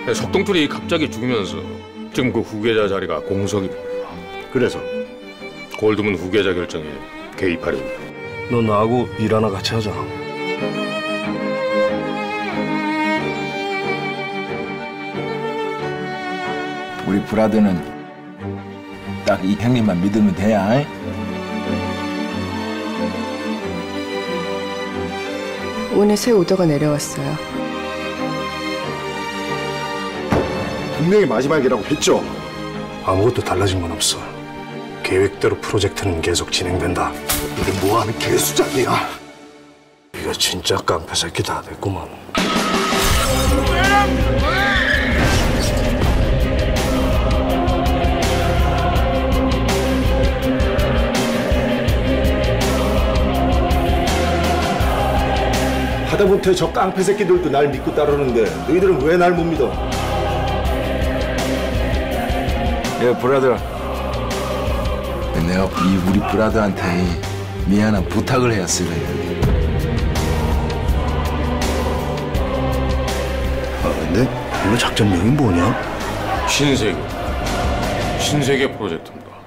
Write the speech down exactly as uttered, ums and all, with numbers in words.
석동툴이 갑자기 죽으면서 지금 그 후계자 자리가 공석이 됩니다. 그래서? 골드문 후계자 결정에 개입하려고. 너 나하고 일 하나 같이 하자. 우리 브라더는 딱 이 형님만 믿으면 돼야. 이? 오늘 새 오더가 내려왔어요. 분명히 마지막이라고 했죠? 아무것도 달라진 건 없어. 계획대로 프로젝트는 계속 진행된다. 이게 뭐하는 개수작이야? 이거 진짜 깡패 새끼 다 됐구만. 하다못해 저 깡패 새끼들도 날 믿고 따르는데 너희들은 왜 날 못 믿어? 예, 브라더. 내가 이 우리 브라더한테 미안한 부탁을 해야 쓰거든. 아, 근데 이거 작전명이 뭐냐? 신세계. 신세계 프로젝트입니다.